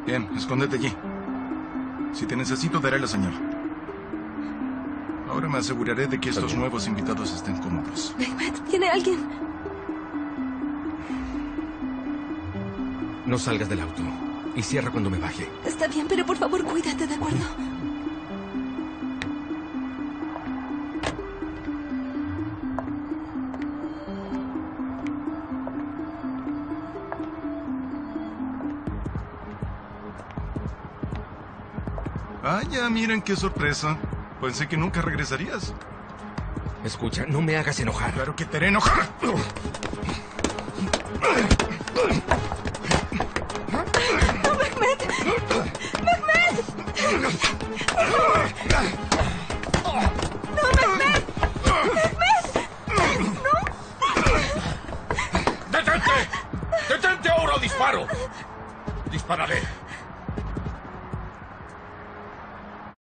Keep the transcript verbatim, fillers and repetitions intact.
Bien, escóndete allí. Si te necesito, daré la señal. Ahora me aseguraré de que estos Bien. nuevos invitados estén cómodos. Mehmet, ¿tiene alguien? No salgas del auto. Y cierra cuando me baje. Está bien, pero por favor, cuídate, ¿de acuerdo? Vaya, miren qué sorpresa. Pensé que nunca regresarías. Escucha, no me hagas enojar. Claro que te haré enojar. ¡No, Mehmet! ¡Mehmet! ¡No, Mehmet! ¡Mehmet! ¡Detente! ¡Detente ahora o disparo! Dispararé.